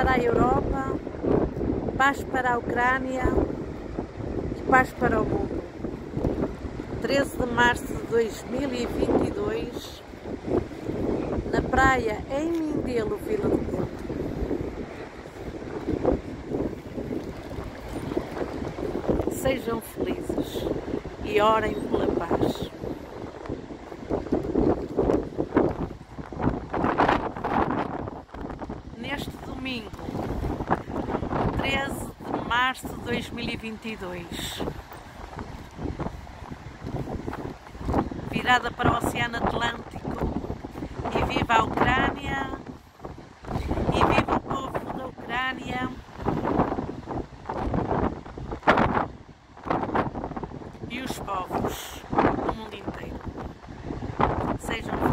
para a Europa, paz para a Ucrânia e paz para o mundo. 13 de março de 2022, na praia em Mindelo, Vila do Conde. Sejam felizes e orem pela paz. Neste domingo, 13 de março de 2022, virada para o Oceano Atlântico, e viva a Ucrânia, e viva o povo da Ucrânia, e os povos do mundo inteiro. Sejam felizes.